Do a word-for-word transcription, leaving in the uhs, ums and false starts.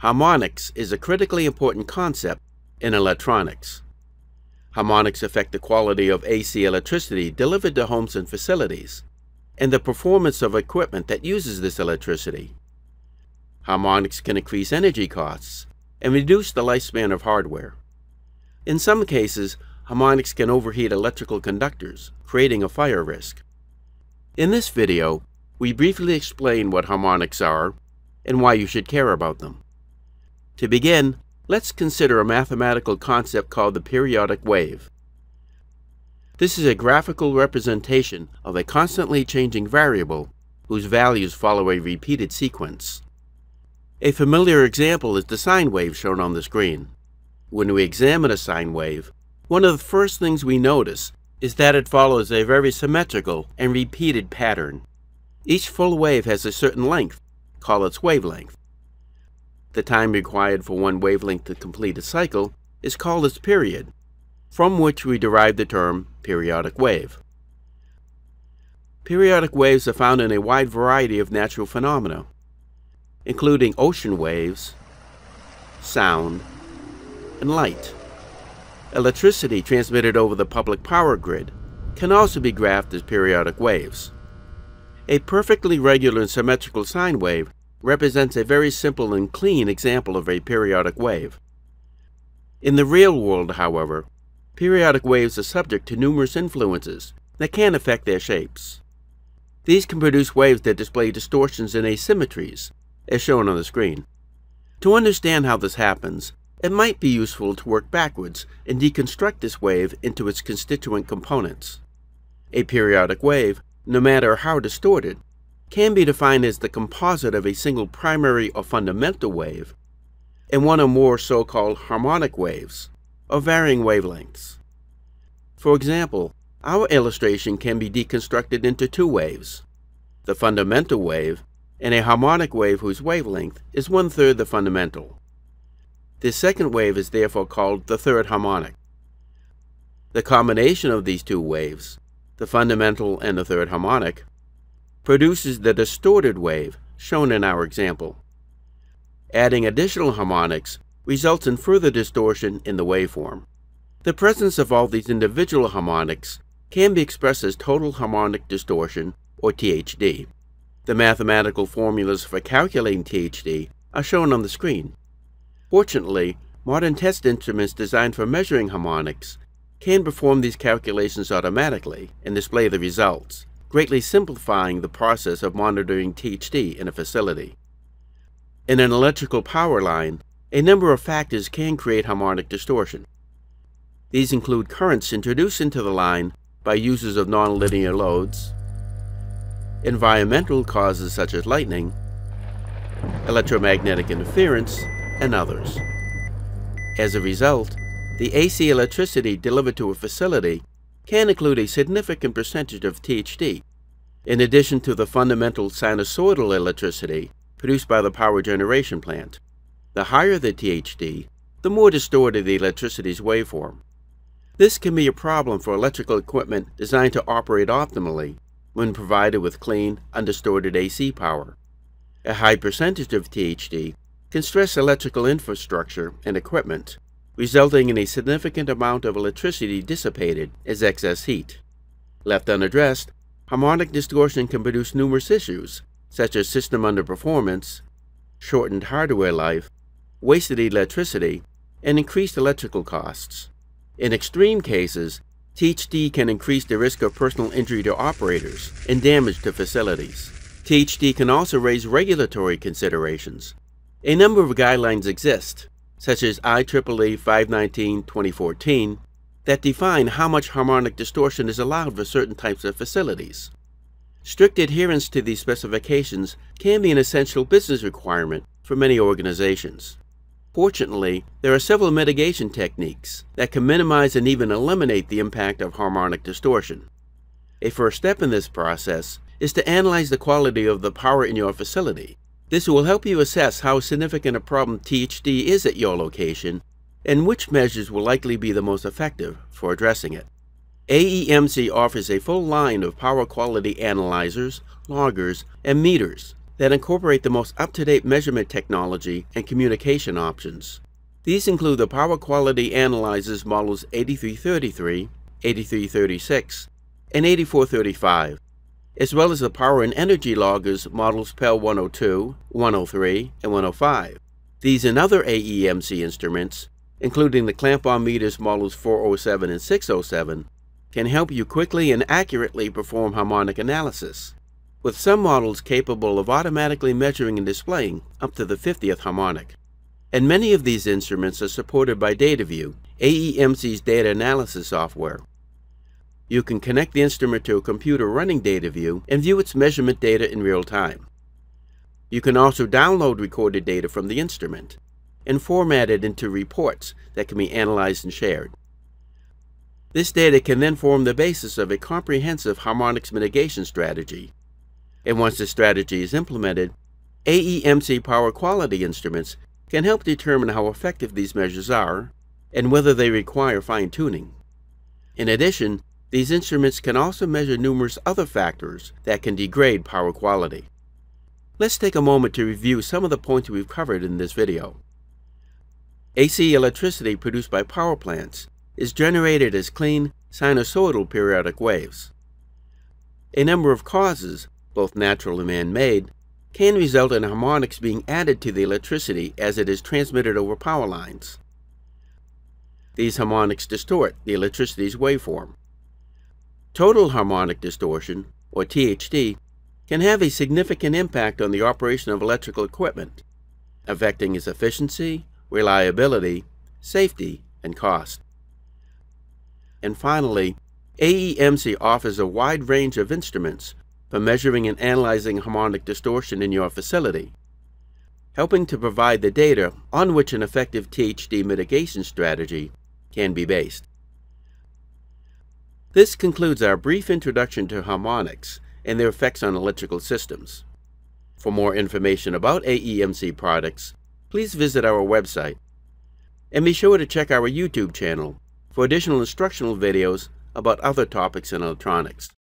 Harmonics is a critically important concept in electronics. Harmonics affect the quality of A C electricity delivered to homes and facilities, and the performance of equipment that uses this electricity. Harmonics can increase energy costs and reduce the lifespan of hardware. In some cases, harmonics can overheat electrical conductors, creating a fire risk. In this video, we briefly explain what harmonics are and why you should care about them. To begin, let's consider a mathematical concept called the periodic wave. This is a graphical representation of a constantly changing variable whose values follow a repeated sequence. A familiar example is the sine wave shown on the screen. When we examine a sine wave, one of the first things we notice is that it follows a very symmetrical and repeated pattern. Each full wave has a certain length, called its wavelength. The time required for one wavelength to complete a cycle is called its period, from which we derive the term periodic wave. Periodic waves are found in a wide variety of natural phenomena, including ocean waves, sound, and light. Electricity transmitted over the public power grid can also be graphed as periodic waves. A perfectly regular and symmetrical sine wave represents a very simple and clean example of a periodic wave. In the real world, however, periodic waves are subject to numerous influences that can affect their shapes. These can produce waves that display distortions and asymmetries, as shown on the screen. To understand how this happens, it might be useful to work backwards and deconstruct this wave into its constituent components. A periodic wave, no matter how distorted, can be defined as the composite of a single primary or fundamental wave and one or more so-called harmonic waves, of varying wavelengths. For example, our illustration can be deconstructed into two waves, the fundamental wave and a harmonic wave whose wavelength is one-third the fundamental. This second wave is therefore called the third harmonic. The combination of these two waves, the fundamental and the third harmonic, produces the distorted wave shown in our example. Adding additional harmonics results in further distortion in the waveform. The presence of all these individual harmonics can be expressed as total harmonic distortion, or T H D. The mathematical formulas for calculating T H D are shown on the screen. Fortunately, modern test instruments designed for measuring harmonics can perform these calculations automatically and display the results, greatly simplifying the process of monitoring T H D in a facility. In an electrical power line, a number of factors can create harmonic distortion. These include currents introduced into the line by users of nonlinear loads, environmental causes such as lightning, electromagnetic interference, and others. As a result, the A C electricity delivered to a facility can include a significant percentage of T H D, in addition to the fundamental sinusoidal electricity produced by the power generation plant. The higher the T H D, the more distorted the electricity's waveform. This can be a problem for electrical equipment designed to operate optimally when provided with clean, undistorted A C power. A high percentage of T H D can stress electrical infrastructure and equipment, resulting in a significant amount of electricity dissipated as excess heat. Left unaddressed, harmonic distortion can produce numerous issues, such as system underperformance, shortened hardware life, wasted electricity, and increased electrical costs. In extreme cases, T H D can increase the risk of personal injury to operators and damage to facilities. T H D can also raise regulatory considerations. A number of guidelines exist, such as I triple E five nineteen dash twenty fourteen, that define how much harmonic distortion is allowed for certain types of facilities. Strict adherence to these specifications can be an essential business requirement for many organizations. Fortunately, there are several mitigation techniques that can minimize and even eliminate the impact of harmonic distortion. A first step in this process is to analyze the quality of the power in your facility. This will help you assess how significant a problem T H D is at your location and which measures will likely be the most effective for addressing it. A E M C offers a full line of power quality analyzers, loggers, and meters that incorporate the most up-to-date measurement technology and communication options. These include the power quality analyzers models eighty-three thirty-three, eighty-three thirty-six, and eighty-four thirty-five, as well as the power and energy loggers models P E L one oh two, one oh three, and one oh five. These and other A E M C instruments, including the clamp-on meters models four oh seven and six oh seven, can help you quickly and accurately perform harmonic analysis, with some models capable of automatically measuring and displaying up to the fiftieth harmonic. And many of these instruments are supported by DataView, A E M C's data analysis software. You can connect the instrument to a computer running DataView and view its measurement data in real time. You can also download recorded data from the instrument and format it into reports that can be analyzed and shared. This data can then form the basis of a comprehensive harmonics mitigation strategy. And once the strategy is implemented, A E M C power quality instruments can help determine how effective these measures are and whether they require fine-tuning. In addition, these instruments can also measure numerous other factors that can degrade power quality. Let's take a moment to review some of the points we've covered in this video. A C electricity produced by power plants is generated as clean, sinusoidal periodic waves. A number of causes, both natural and man-made, can result in harmonics being added to the electricity as it is transmitted over power lines. These harmonics distort the electricity's waveform. Total harmonic distortion, or T H D, can have a significant impact on the operation of electrical equipment, affecting its efficiency, reliability, safety, and cost. And finally, A E M C offers a wide range of instruments for measuring and analyzing harmonic distortion in your facility, helping to provide the data on which an effective T H D mitigation strategy can be based. This concludes our brief introduction to harmonics and their effects on electrical systems. For more information about A E M C products, please visit our website, and be sure to check our YouTube channel for additional instructional videos about other topics in electronics.